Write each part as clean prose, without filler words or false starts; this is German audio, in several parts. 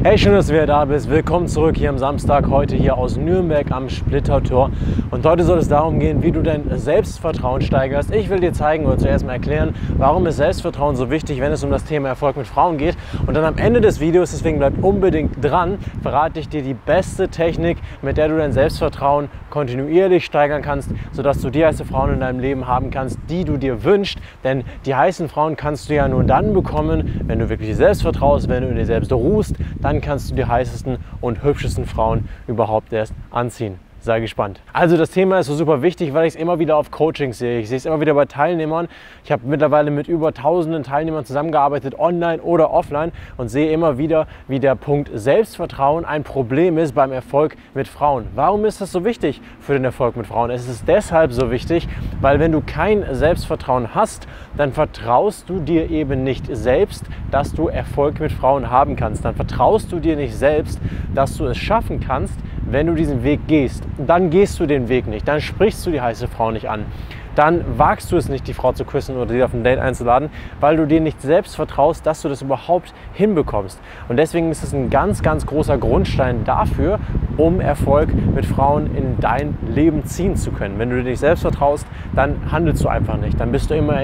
Hey, schön, dass du wieder da bist. Willkommen zurück hier am Samstag, heute hier aus Nürnberg am Splittertor. Und heute soll es darum gehen, wie du dein Selbstvertrauen steigerst. Ich will dir zeigen oder zuerst mal erklären, warum ist Selbstvertrauen so wichtig, wenn es um das Thema Erfolg mit Frauen geht. Und dann am Ende des Videos, deswegen bleib unbedingt dran, verrate ich dir die beste Technik, mit der du dein Selbstvertrauen kontinuierlich steigern kannst, sodass du die heiße Frauen in deinem Leben haben kannst, die du dir wünschst. Denn die heißen Frauen kannst du ja nur dann bekommen, wenn du wirklich dir selbst vertraust, wenn du in dir selbst ruhst, dann kannst du die heißesten und hübschesten Frauen überhaupt erst anziehen. Sei gespannt. Also das Thema ist so super wichtig, weil ich es immer wieder auf Coachings sehe. Ich sehe es immer wieder bei Teilnehmern. Ich habe mittlerweile mit über tausenden Teilnehmern zusammengearbeitet, online oder offline, und sehe immer wieder, wie der Punkt Selbstvertrauen ein Problem ist beim Erfolg mit Frauen. Warum ist das so wichtig für den Erfolg mit Frauen? Es ist deshalb so wichtig, weil wenn du kein Selbstvertrauen hast, dann vertraust du dir eben nicht selbst, dass du Erfolg mit Frauen haben kannst. Dann vertraust du dir nicht selbst, dass du es schaffen kannst, wenn du diesen Weg gehst. Dann gehst du den Weg nicht, dann sprichst du die heiße Frau nicht an. Dann wagst du es nicht, die Frau zu küssen oder sie auf ein Date einzuladen, weil du dir nicht selbst vertraust, dass du das überhaupt hinbekommst. Und deswegen ist es ein ganz, ganz großer Grundstein dafür, um Erfolg mit Frauen in dein Leben ziehen zu können. Wenn du dir nicht selbst vertraust, dann handelst du einfach nicht. Dann bist du immer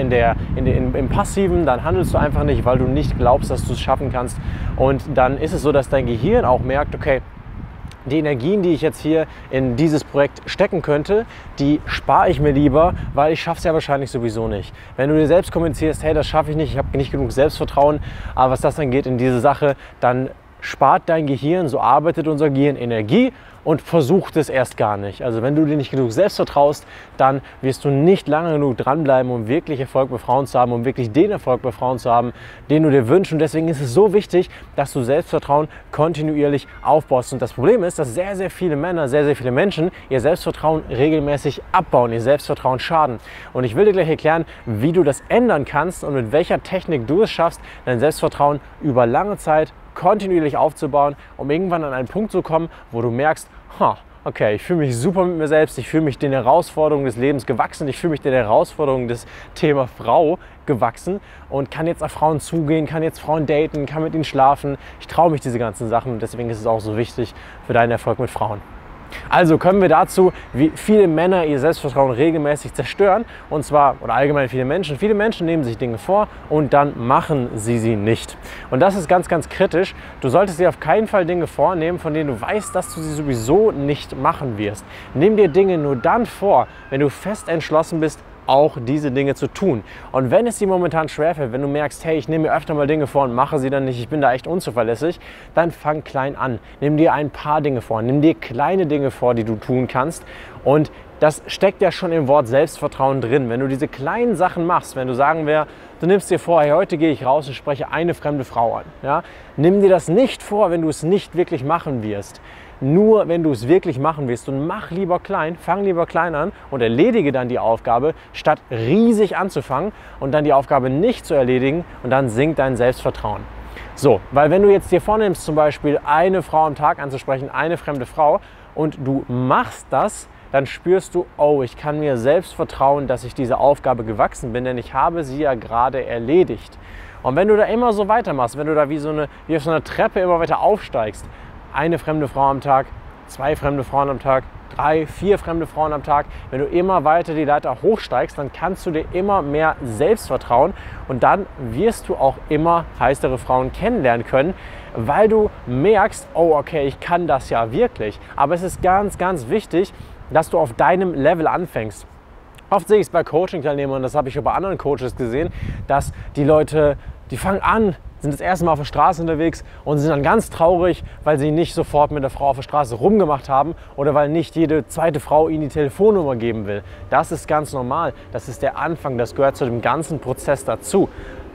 im Passiven, dann handelst du einfach nicht, weil du nicht glaubst, dass du es schaffen kannst. Und dann ist es so, dass dein Gehirn auch merkt, okay, die Energien, die ich jetzt hier in dieses Projekt stecken könnte, die spare ich mir lieber, weil ich schaffe es ja wahrscheinlich sowieso nicht. Wenn du dir selbst kommunizierst, hey, das schaffe ich nicht, ich habe nicht genug Selbstvertrauen, aber was das dann geht in diese Sache, dann spart dein Gehirn, so arbeitet unser Gehirn, Energie und versucht es erst gar nicht. Also wenn du dir nicht genug selbst vertraust, dann wirst du nicht lange genug dranbleiben, um wirklich Erfolg bei Frauen zu haben, um wirklich den Erfolg bei Frauen zu haben, den du dir wünschst. Und deswegen ist es so wichtig, dass du Selbstvertrauen kontinuierlich aufbaust. Und das Problem ist, dass sehr, sehr viele Männer, sehr, sehr viele Menschen ihr Selbstvertrauen regelmäßig abbauen, ihr Selbstvertrauen schaden. Und ich will dir gleich erklären, wie du das ändern kannst und mit welcher Technik du es schaffst, dein Selbstvertrauen über lange Zeit kontinuierlich aufzubauen, um irgendwann an einen Punkt zu kommen, wo du merkst, okay, ich fühle mich super mit mir selbst, ich fühle mich den Herausforderungen des Lebens gewachsen, ich fühle mich den Herausforderungen des Thema Frau gewachsen und kann jetzt auf Frauen zugehen, kann jetzt Frauen daten, kann mit ihnen schlafen. Ich traue mich diese ganzen Sachen und deswegen ist es auch so wichtig für deinen Erfolg mit Frauen. Also kommen wir dazu, wie viele Männer ihr Selbstvertrauen regelmäßig zerstören, und zwar, oder allgemein viele Menschen nehmen sich Dinge vor und dann machen sie nicht. Und das ist ganz, ganz kritisch. Du solltest dir auf keinen Fall Dinge vornehmen, von denen du weißt, dass du sie sowieso nicht machen wirst. Nimm dir Dinge nur dann vor, wenn du fest entschlossen bist, auch diese Dinge zu tun. Und wenn es dir momentan schwerfällt, wenn du merkst, hey, ich nehme mir öfter mal Dinge vor und mache sie dann nicht, ich bin da echt unzuverlässig, dann fang klein an. Nimm dir ein paar Dinge vor, nimm dir kleine Dinge vor, die du tun kannst, und das steckt ja schon im Wort Selbstvertrauen drin. Wenn du diese kleinen Sachen machst, wenn du sagen wir, du nimmst dir vor, hey, heute gehe ich raus und spreche eine fremde Frau an. Ja? Nimm dir das nicht vor, wenn du es nicht wirklich machen wirst. Nur wenn du es wirklich machen willst, und mach lieber klein, fang lieber klein an und erledige dann die Aufgabe, statt riesig anzufangen und dann die Aufgabe nicht zu erledigen, und dann sinkt dein Selbstvertrauen. So, weil wenn du jetzt dir vornimmst, zum Beispiel eine Frau am Tag anzusprechen, eine fremde Frau, und du machst das, dann spürst du, oh, ich kann mir selbst vertrauen, dass ich dieser Aufgabe gewachsen bin, denn ich habe sie ja gerade erledigt. Und wenn du da immer so weitermachst, wenn du da wie auf so einer Treppe immer weiter aufsteigst, eine fremde Frau am Tag, 2 fremde Frauen am Tag, 3, 4 fremde Frauen am Tag. Wenn du immer weiter die Leiter hochsteigst, dann kannst du dir immer mehr selbst vertrauen, und dann wirst du auch immer heißere Frauen kennenlernen können, weil du merkst, oh, okay, ich kann das ja wirklich. Aber es ist ganz, ganz wichtig, dass du auf deinem Level anfängst. Oft sehe ich es bei Coaching-Teilnehmern, das habe ich auch bei anderen Coaches gesehen, dass die Leute, die fangen an, sind das erste Mal auf der Straße unterwegs und sind dann ganz traurig, weil sie nicht sofort mit der Frau auf der Straße rumgemacht haben oder weil nicht jede zweite Frau ihnen die Telefonnummer geben will. Das ist ganz normal, das ist der Anfang, das gehört zu dem ganzen Prozess dazu.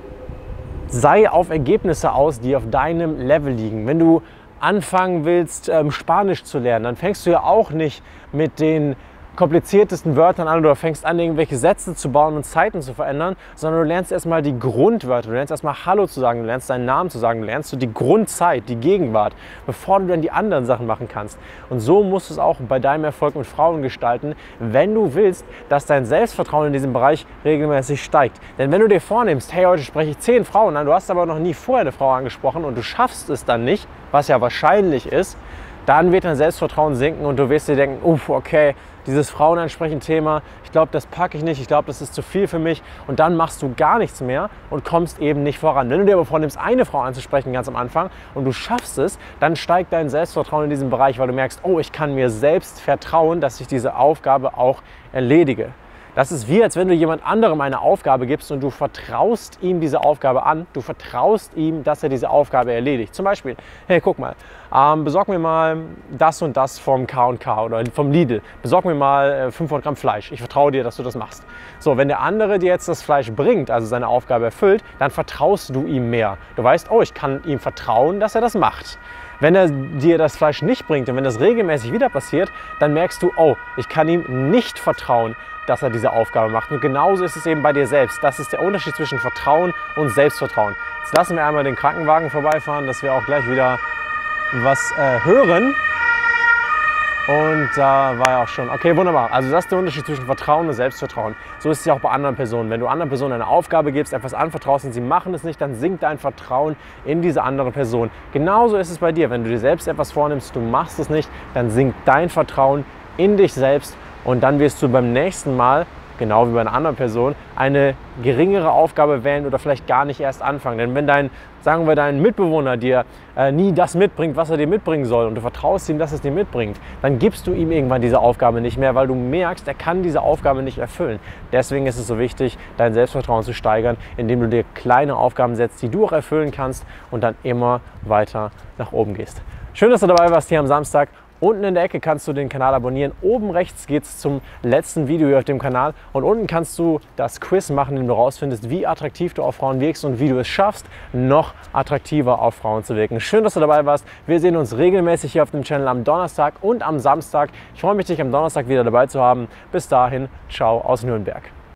Sei auf Ergebnisse aus, die auf deinem Level liegen. Wenn du anfangen willst, Spanisch zu lernen, dann fängst du ja auch nicht mit den kompliziertesten Wörtern an oder fängst an, irgendwelche Sätze zu bauen und Zeiten zu verändern, sondern du lernst erstmal die Grundwörter, du lernst erstmal Hallo zu sagen, du lernst deinen Namen zu sagen, du lernst so die Grundzeit, die Gegenwart, bevor du dann die anderen Sachen machen kannst. Und so musst du es auch bei deinem Erfolg mit Frauen gestalten, wenn du willst, dass dein Selbstvertrauen in diesem Bereich regelmäßig steigt. Denn wenn du dir vornimmst, hey, heute spreche ich 10 Frauen an, du hast aber noch nie vorher eine Frau angesprochen und du schaffst es dann nicht, was ja wahrscheinlich ist, dann wird dein Selbstvertrauen sinken und du wirst dir denken, okay, dieses Frauenansprechen-Thema, ich glaube, das packe ich nicht, ich glaube, das ist zu viel für mich und dann machst du gar nichts mehr und kommst eben nicht voran. Wenn du dir aber vornimmst, eine Frau anzusprechen ganz am Anfang und du schaffst es, dann steigt dein Selbstvertrauen in diesem Bereich, weil du merkst, ich kann mir selbst vertrauen, dass ich diese Aufgabe auch erledige. Das ist wie, als wenn du jemand anderem eine Aufgabe gibst und du vertraust ihm diese Aufgabe an. Du vertraust ihm, dass er diese Aufgabe erledigt. Zum Beispiel, hey, guck mal, besorg mir mal das und das vom K&K oder vom Lidl. Besorg mir mal 500 Gramm Fleisch. Ich vertraue dir, dass du das machst. So, wenn der andere dir jetzt das Fleisch bringt, also seine Aufgabe erfüllt, dann vertraust du ihm mehr. Du weißt, ich kann ihm vertrauen, dass er das macht. Wenn er dir das Fleisch nicht bringt und wenn das regelmäßig wieder passiert, dann merkst du, ich kann ihm nicht vertrauen, dass er diese Aufgabe macht. Und genauso ist es eben bei dir selbst. Das ist der Unterschied zwischen Vertrauen und Selbstvertrauen. Jetzt lassen wir einmal den Krankenwagen vorbeifahren, dass wir auch gleich wieder was hören. Und da war ja auch schon, okay, wunderbar. Also das ist der Unterschied zwischen Vertrauen und Selbstvertrauen. So ist es ja auch bei anderen Personen. Wenn du anderen Personen eine Aufgabe gibst, etwas anvertraust und sie machen es nicht, dann sinkt dein Vertrauen in diese andere Person. Genauso ist es bei dir. Wenn du dir selbst etwas vornimmst, du machst es nicht, dann sinkt dein Vertrauen in dich selbst und dann wirst du beim nächsten Mal, genau wie bei einer anderen Person, eine geringere Aufgabe wählen oder vielleicht gar nicht erst anfangen. Denn wenn dein Mitbewohner dir nie das mitbringt, was er dir mitbringen soll und du vertraust ihm, dass es dir mitbringt, dann gibst du ihm irgendwann diese Aufgabe nicht mehr, weil du merkst, er kann diese Aufgabe nicht erfüllen. Deswegen ist es so wichtig, dein Selbstvertrauen zu steigern, indem du dir kleine Aufgaben setzt, die du auch erfüllen kannst und dann immer weiter nach oben gehst. Schön, dass du dabei warst hier am Samstag. Unten in der Ecke kannst du den Kanal abonnieren. Oben rechts geht es zum letzten Video hier auf dem Kanal. Und unten kannst du das Quiz machen, in dem du rausfindest, wie attraktiv du auf Frauen wirkst und wie du es schaffst, noch attraktiver auf Frauen zu wirken. Schön, dass du dabei warst. Wir sehen uns regelmäßig hier auf dem Channel am Donnerstag und am Samstag. Ich freue mich, dich am Donnerstag wieder dabei zu haben. Bis dahin, ciao aus Nürnberg.